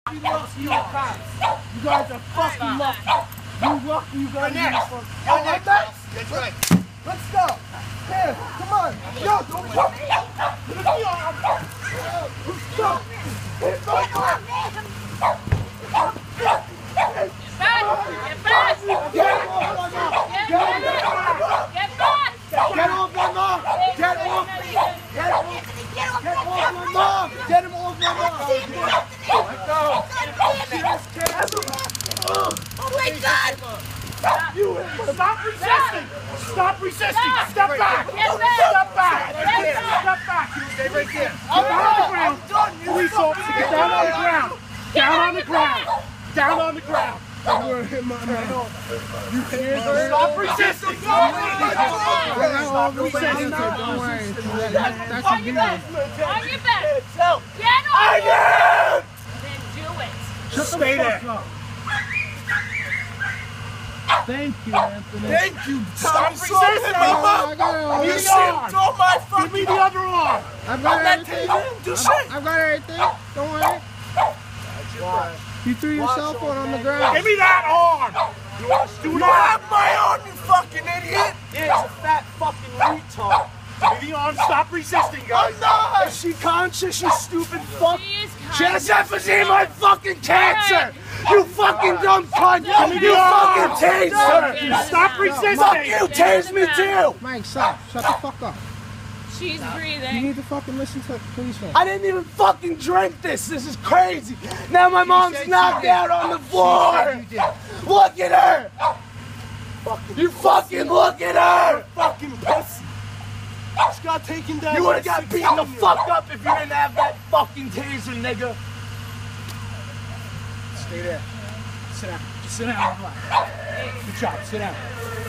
You guys are fucking lucky. You lucky you guys are fucking. You're next. That's right. Let's go. Here, come on. Yo, don't jump. Let's go. Let's go. Get back! Get off my mom! Get off my mom! Get off! Get off my mom! Get him off my mom! Let go! Oh my God! You stop resisting! Stop resisting! Step back! Get back! Step back! Get back! Step back! Stay right there. Get down on the ground! Police officer, get down on the ground! Down on the ground! Down on the ground! I'm gonna hit my man. You stop resisting! Stop resisting! Don't worry. That's On your back! On your back! Get on! Then do it! Stay there! Thank you, Anthony. Thank you. Stop resisting, mama! You shit on my fucking. Give me the other arm! I've got That everything. didn't do shit. I've got everything. Don't worry. You threw your cell phone on the ground. Give me that arm! Do You not! have my arm, you fucking idiot. Yeah, he's a fat fucking retard. Give me the arm, stop resisting, guys. I'm not. Is she conscious, you stupid fuck? She is She has conscious. emphysema and fucking cancer! You fucking dumb cunt! You fucking tased her! Stop resisting! Fuck you, tase me too! Mike, stop. Shut the fuck up. She's You breathing. need to fucking listen to the policeman. I didn't even fucking drink this! This is crazy! Now my mom's knocked out on the floor! Look at her! You fucking look at her! Fucking pussy. She got taken down. You would've by got beaten the 16-year-old. fuck up if you didn't have that fucking taser, nigga! Stay there. Sit down. Just sit down. Relax. Good job. Sit down.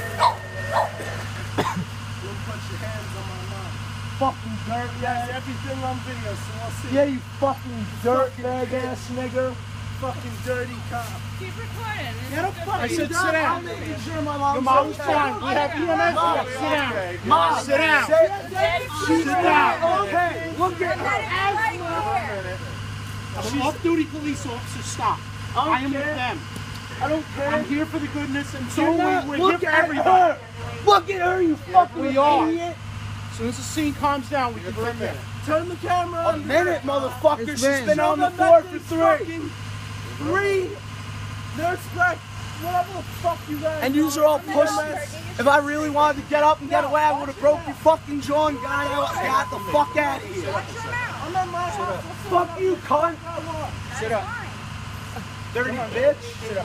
Don't put your hands on my mom. Fucking dirt That's bag. everything on video, so I'll see. Yeah, you fucking dirt bag ass nigga. Fucking dirty cop. Keep recording. Get a fucking I said job. sit down. I'm making sure my Your mom's mom's okay. fine. We have EMS here. Sit down. Mom, Sit down. Sit Sit down. Okay, Look at her. An off-duty police officer. Stop. I am with them. I don't care. I'm here for the goodness, and so You're not. we're here Look for at everybody. her. Look at her, you fucking We are. idiot. As soon as the scene calms down, we can bring it. Turn the camera on. A minute, motherfucker. It's She's been- been on the floor for three. Nurse Black, whatever the fuck you guys. And yous are all pussies. If I really wanted to get up and get away, I would have broke your fucking jaw and got the fuck out of here. I'm at my house. Fuck you, cunt. Sit up. Dirty bitch. Sit up.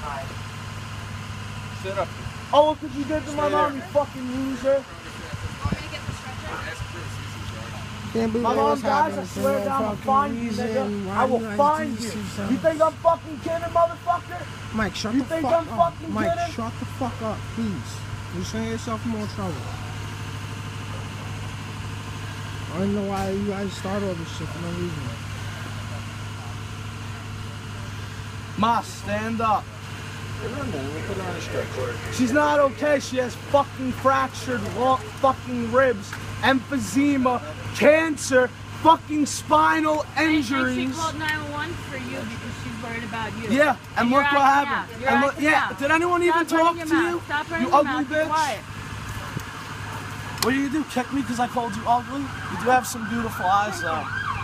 Sit up. Oh, look what you did to my mom, you fucking loser. Can't believe My that mom was dies, I happening for swear no down, I'll fucking find you, reason. nigga. Why I will do you find do you. this to yourself? You think I'm fucking kidding, motherfucker? Mike, shut You the think fuck I'm up. fucking Mike, kidding? shut the fuck up, please. You're setting yourself in more trouble. I don't know why you guys start all this shit for no reason. Ma, stand up. She's not okay. She has fucking fractured fucking ribs, emphysema, cancer, fucking spinal And injuries. she called 911 for you because she's worried about you. Yeah, and you're look what acting happened. out. You're And look, acting yeah, out. did anyone even Stop running talk your to you? mouth. Stop running You your ugly mouth. Be bitch. quiet. What do you do? Kick me because I called you ugly? You do have some beautiful eyes, though.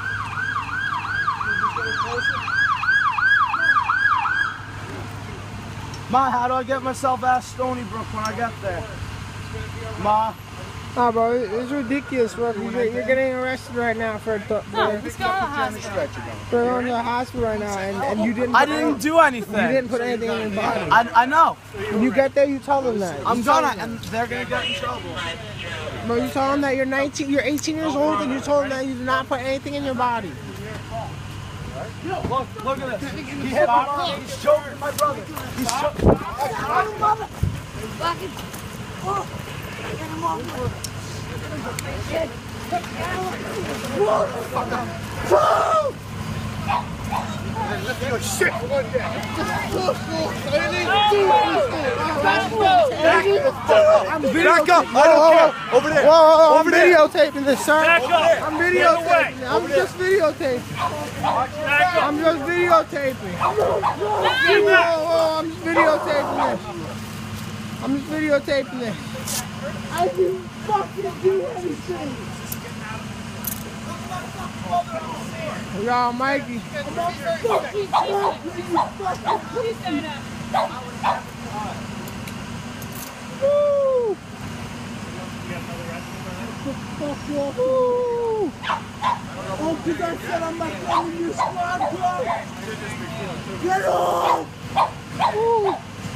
Ma, how do I get myself out of Stony Brook when I get there? Ma, Nah, bro, it's ridiculous, bro. You're getting arrested right now for No, let's go to the hospital. going to the hospital right now, and you didn't. I didn't do anything. You didn't put anything in your body. I know. When you get there, you tell them that. I'm You tell gonna, them and they're gonna get in trouble. that. Bro, you tell them that you're 19, you're 18 years old, and you told them that you did not put anything in your body. Look at this. He hit my mom. He's choking my brother. He's choking. Shit! Back up! I don't care! Over there! Whoa, I'm videotaping this, sir. Back up. I'm videotaping it. I'm just videotaping. Back up. I'm just videotaping. Whoa, I'm just videotaping this. I'm just videotaping this. I didn't fucking do anything. Yo, Mikey. Woo! Woo! Oh, because I said I'm not coming to your squad, bro! Get off! Woo!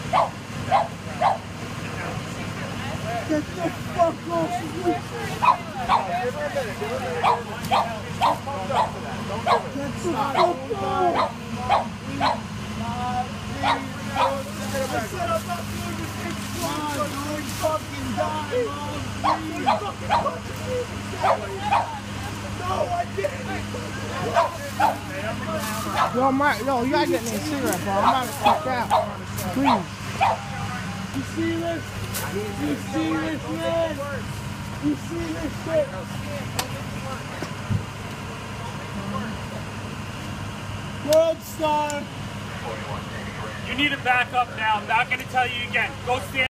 Get the fuck off of me! Get the fuck off! Yo, Mike, yo, you gotta get me a cigarette, bro. I'm about to fuck out. Please. You see this? You see this, man? You see this shit? World Star. You need to back up now. I'm not going to tell you again. Go stand.